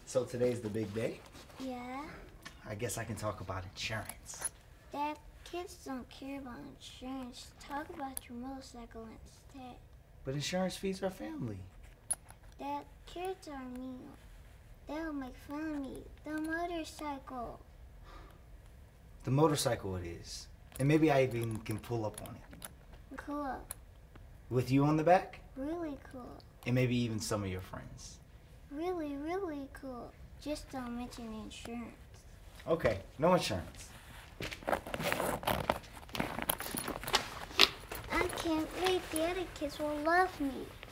So today's the big day? Yeah. I guess I can talk about insurance. Dad, kids don't care about insurance. Talk about your motorcycle instead. But insurance feeds our family. Dad, kids are mean. They'll make fun of me. The motorcycle. The motorcycle it is. And maybe I even can pull up on it. Cool. With you on the back? Really cool. And maybe even some of your friends. Really, really cool. Just don't mention insurance. Okay, no insurance. I can't wait. The other kids will love me.